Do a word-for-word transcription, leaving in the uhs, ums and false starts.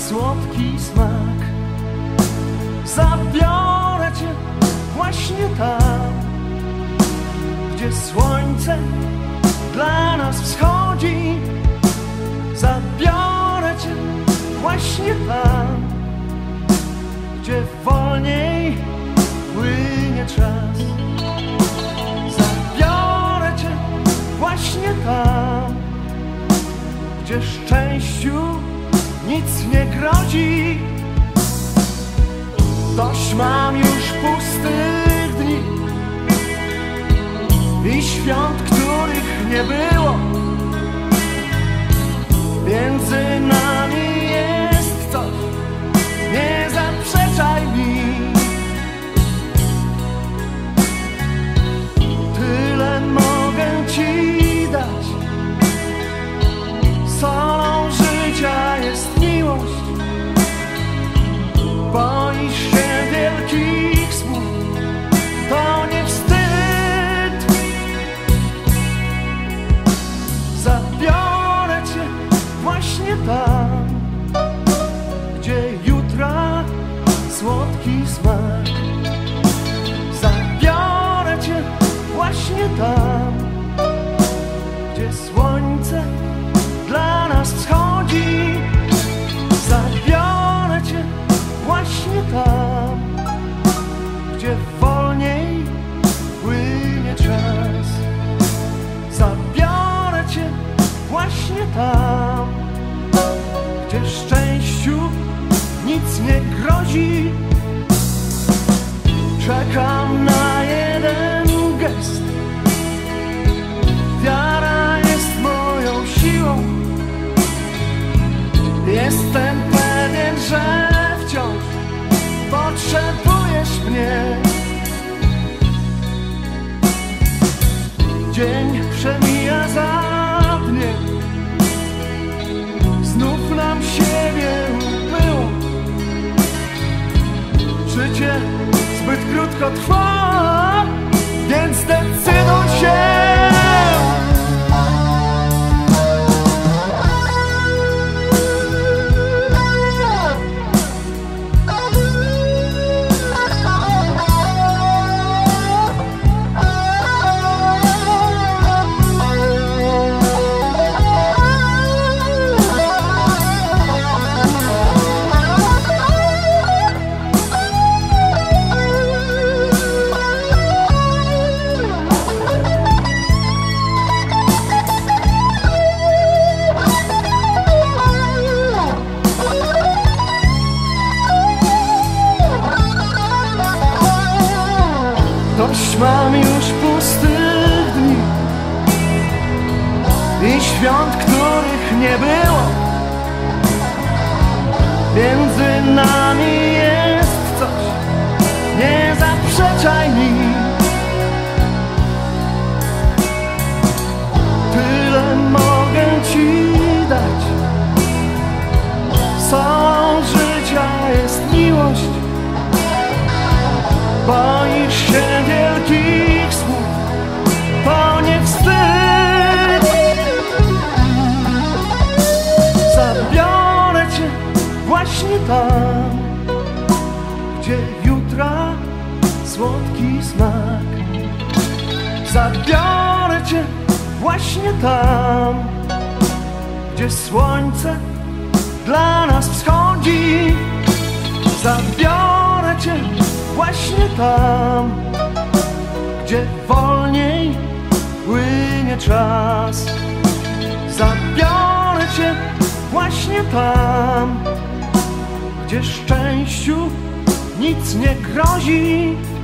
słodki smak. Zabiorę cię właśnie tam, gdzie słońce dla nas wschodzi. Zabiorę cię właśnie tam, gdzie wolniej płynie czas. Zabiorę cię właśnie tam, gdzie szczęściu nic nie grozi. Dość mam już pustych dni i świąt, których nie było. Między nami jest coś, nie zaprzeczaj mi. Tyle mogę ci dać. Solą życia jest miłość. Boisz się wielkich słów, to nie wstyd. Zabiorę cię właśnie tam, gdzie jutra słodki smak. Zabiorę cię właśnie tam, gdzie słońce dla nas wschodzi. Zabiorę cię właśnie tam, gdzie wolniej płynie czas. Zabiorę cię właśnie tam, gdzie szczęściu nic nie grozi. Czekam na jeden gest. Wiara jest moją siłą. Jestem pewien, że wciąż potrzebujesz mnie. Dzień przemija za dniem, znów nam siebie ubyło. Życie zbyt krótko trwa, więc decyduj się. Dość mam już pustych dni i świąt, których nie było. Między nami jest coś, nie zaprzeczaj mi. Tyle mogę ci dać. Solą życia jest miłość. Boisz się wielkich słów, to nie wstyd. Zabiorę cię właśnie tam, gdzie jutra słodki smak. Zabiorę cię właśnie tam, gdzie słońce dla nas wschodzi. Zabiorę cię właśnie tam, gdzie wolniej płynie czas. Zabiorę cię właśnie tam, gdzie szczęściu nic nie grozi.